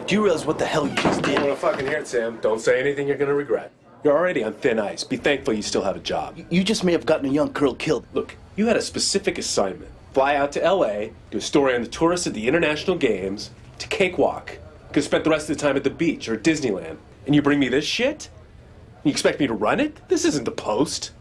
Do you realize what the hell you just I did? don't want to fucking hear it, Sam. Don't say anything you're going to regret. You're already on thin ice. Be thankful you still have a job. You just may have gotten a young girl killed. Look, you had a specific assignment. Fly out to L.A., do a story on the tourists at the International Games, to Cakewalk. Could have spent the rest of the time at the beach or Disneyland. And you bring me this shit? You expect me to run it? This isn't the Post.